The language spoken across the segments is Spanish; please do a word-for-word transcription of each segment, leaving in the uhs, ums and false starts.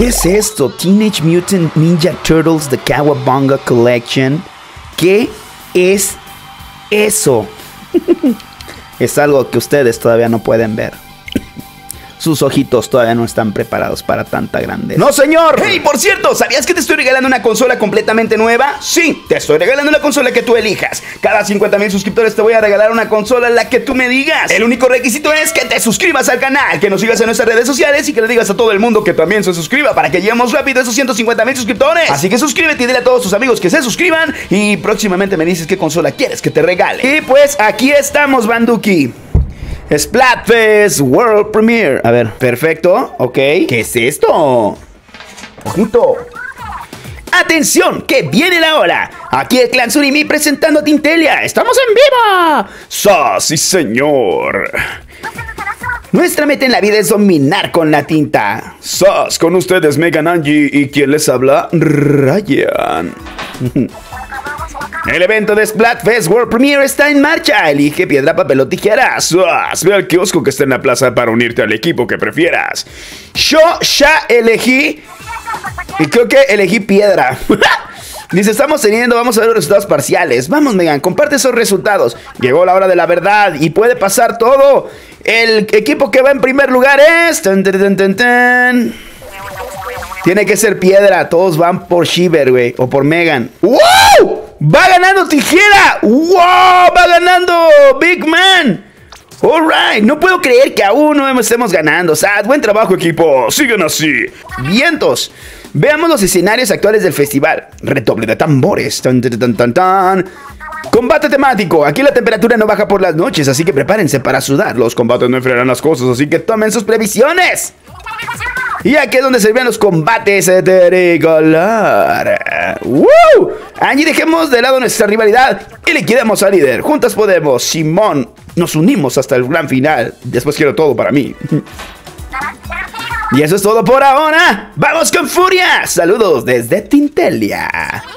es esto? Teenage Mutant Ninja Turtles The Cowabunga Collection. ¿Qué es eso? Es algo que ustedes todavía no pueden ver. Sus ojitos todavía no están preparados para tanta grandeza. ¡No, señor! ¡Hey, por cierto! ¿Sabías que te estoy regalando una consola completamente nueva? Sí, te estoy regalando una consola que tú elijas. Cada cincuenta mil suscriptores te voy a regalar una consola, la que tú me digas. El único requisito es que te suscribas al canal, que nos sigas en nuestras redes sociales y que le digas a todo el mundo que también se suscriba para que lleguemos rápido a esos ciento cincuenta mil suscriptores. Así que suscríbete y dile a todos tus amigos que se suscriban y próximamente me dices qué consola quieres que te regale. Y pues aquí estamos, Banduki. Splatfest World Premiere. A ver, perfecto, ok. ¿Qué es esto? Ojito. ¡Atención! ¡Que viene la hora! Aquí el clan Surimi presentando a Tintelia. ¡Estamos en vivo! ¡Sa, sí, señor! Nuestra meta en la vida es dominar con la tinta. ¡Sas! Con ustedes, Megan Angie. ¿Y quién les habla? Ryan. El evento de Splatfest World Premiere está en marcha. Elige piedra, papel o tijeras. Ve al kiosco que está en la plaza para unirte al equipo que prefieras. Yo ya elegí. Y creo que elegí piedra. Dice, estamos teniendo, vamos a ver los resultados parciales. Vamos, Megan, comparte esos resultados. Llegó la hora de la verdad y puede pasar todo. El equipo que va en primer lugar es... Tan, tan, tan, tan, tan. Tiene que ser piedra. Todos van por Shiver, güey. O por Megan. ¡Wow! ¡Va ganando tijera! ¡Wow! ¡Va ganando Big Man! Alright, no puedo creer que aún no estemos ganando. Sad, buen trabajo, equipo. Sigan así. Vientos. Veamos los escenarios actuales del festival. Redoble de tambores. Tan, tan, tan, tan, tan. Combate temático. Aquí la temperatura no baja por las noches, así que prepárense para sudar. Los combates no enfriarán las cosas, así que tomen sus previsiones. Y aquí es donde se ven los combates de tricolor. ¡Woo! Angie, dejemos de lado nuestra rivalidad y liquidemos al líder. Juntas podemos. Simón, nos unimos hasta el gran final. Después quiero todo para mí. Y eso es todo por ahora. ¡Vamos con furia! Saludos desde Tintelia.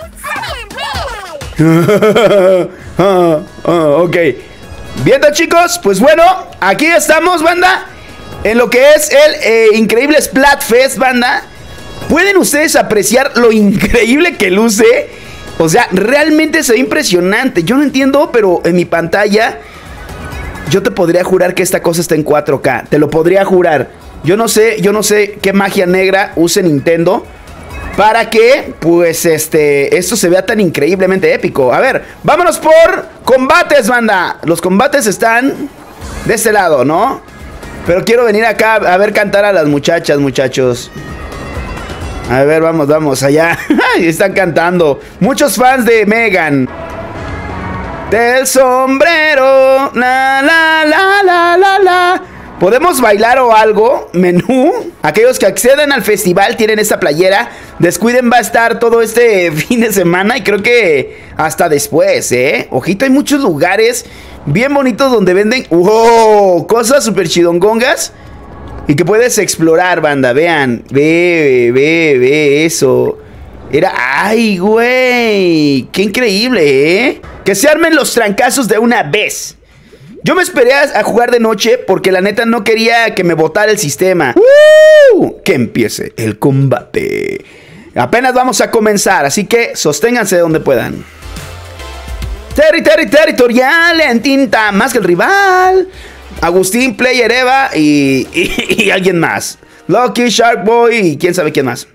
ah, ah, ok. Bien, chicos, pues bueno, aquí estamos, banda. En lo que es el eh, increíble Splatfest, banda. ¿Pueden ustedes apreciar lo increíble que luce? O sea, realmente se ve impresionante. Yo no entiendo, pero en mi pantalla yo te podría jurar que esta cosa está en cuatro K. Te lo podría jurar. Yo no sé, yo no sé qué magia negra use Nintendo para que, pues, este, esto se vea tan increíblemente épico. A ver, vámonos por combates, banda. Los combates están de este lado, ¿no? Pero quiero venir acá a ver cantar a las muchachas, muchachos. A ver, vamos, vamos, allá. Están cantando. Muchos fans de Megan. Del sombrero. La, la, la, la, la, la. ¿Podemos bailar o algo? Menú. Aquellos que acceden al festival tienen esta playera. Descuiden, va a estar todo este fin de semana y creo que hasta después, ¿eh? Ojito, hay muchos lugares bien bonitos donde venden wow, cosas súper chidongongas y que puedes explorar, banda. Vean, ve, ve, ve eso. Era, ay, güey, qué increíble, ¿eh? Que se armen los trancazos de una vez. Yo me esperé a jugar de noche porque la neta no quería que me botara el sistema. ¡Uh! Que empiece el combate. Apenas vamos a comenzar, así que sosténganse donde puedan. Terry, Terry, territorial en tinta, más que el rival. Agustín, Player, Eva y, y, y alguien más. Lucky, Shark Boy y quién sabe quién más.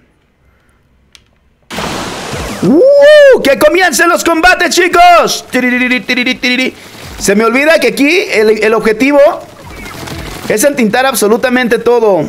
¡Uh! ¡Que comiencen los combates, chicos! Se me olvida que aquí el, el objetivo es entintar absolutamente todo.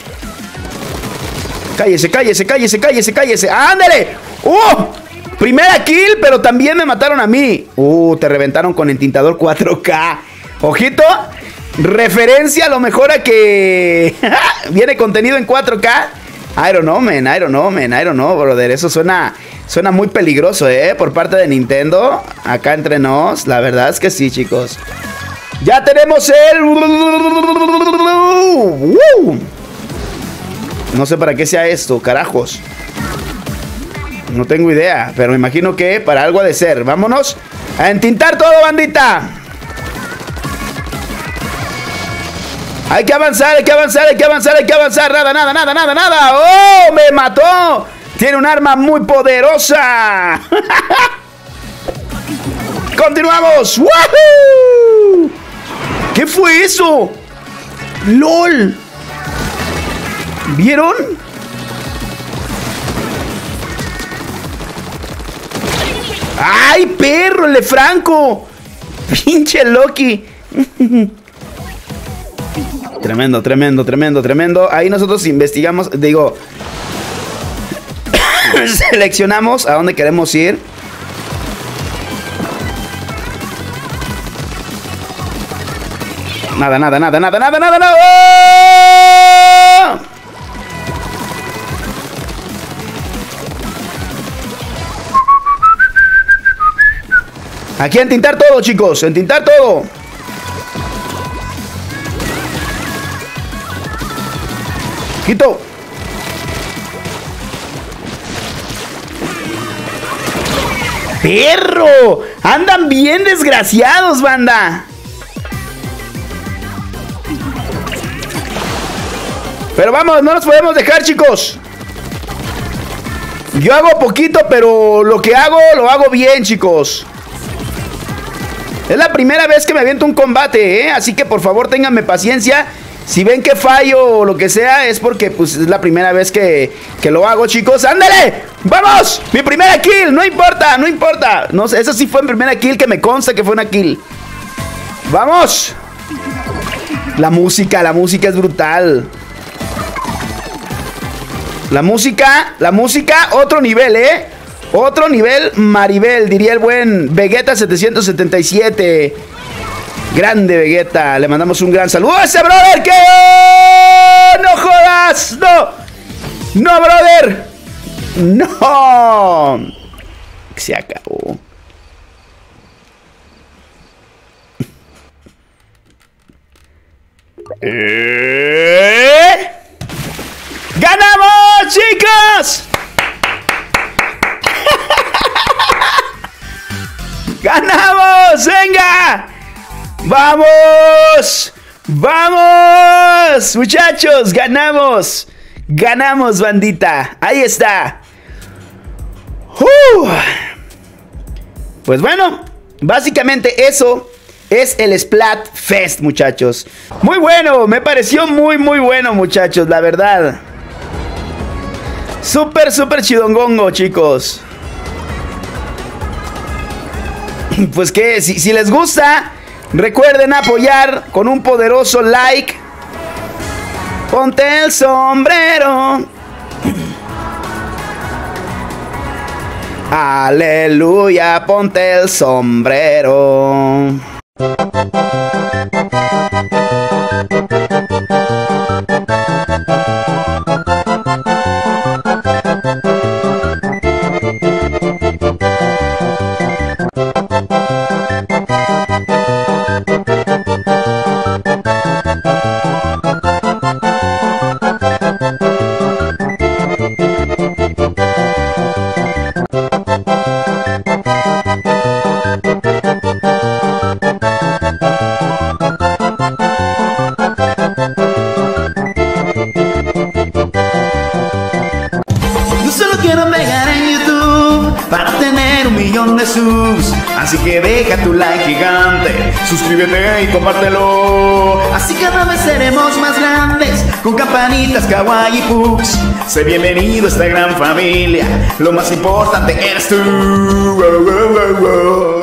Cállese, cállese, cállese, cállese, cállese. ¡Ándale! ¡Uh! Primera kill, pero también me mataron a mí. ¡Uh! Te reventaron con entintador cuatro K. Ojito. Referencia a lo mejor a que viene contenido en cuatro K. I don't know, man, I don't know, man, I don't know, brother. Eso suena, suena muy peligroso, ¿eh? Por parte de Nintendo. Acá entre nos, la verdad es que sí, chicos. Ya tenemos el... No sé para qué sea esto, carajos. No tengo idea, pero me imagino que para algo ha de ser. Vámonos a entintar todo, bandita. Hay que avanzar, hay que avanzar, hay que avanzar, hay que avanzar. Nada, nada, nada, nada, nada. ¡Oh! ¡Me mató! Tiene un arma muy poderosa. ¡Continuamos! ¡Woohoo! ¿Qué fue eso? ¡Lol! ¿Vieron? ¡Ay, perro! ¡El de Franco! ¡Pinche Loki! Tremendo, tremendo, tremendo, tremendo. Ahí nosotros investigamos, digo, seleccionamos a dónde queremos ir. Nada, nada, nada, nada, nada, nada, nada. ¡Oh! Aquí a entintar todo, chicos, entintar todo. Quito. ¡Perro! Andan bien desgraciados, banda. Pero vamos, no nos podemos dejar, chicos. Yo hago poquito, pero lo que hago, lo hago bien, chicos. Es la primera vez que me aviento un combate, ¿eh? Así que por favor ténganme paciencia. Si ven que fallo o lo que sea, es porque pues es la primera vez que, que lo hago, chicos. ¡Ándale! ¡Vamos! ¡Mi primera kill! No importa, no importa. No sé, esa sí fue mi primera kill, que me consta que fue una kill. ¡Vamos! La música, la música es brutal. La música, la música, otro nivel, ¿eh? Otro nivel Maribel, diría el buen Vegeta setecientos setenta y siete. Grande Vegeta, le mandamos un gran saludo a ese brother que... ¡No jodas! ¡No! ¡No, brother! ¡No! Se acabó. ¿Eh? ¡Ganamos, chicos! ¡Ganamos! ¡Venga! ¡Vamos! ¡Vamos! Muchachos, ganamos. Ganamos, bandita. Ahí está. Uh. Pues bueno, básicamente eso es el Splatfest, muchachos. Muy bueno, me pareció muy, muy bueno, muchachos, la verdad. Súper, súper chidongongo, chicos. Pues que, si, si les gusta, recuerden apoyar con un poderoso like. Ponte el sombrero. Aleluya, ponte el sombrero. Así que deja tu like gigante, suscríbete y compártelo. Así cada vez seremos más grandes, con campanitas, kawaii pugs. Sé bienvenido a esta gran familia, lo más importante eres tú. Oh, oh, oh, oh.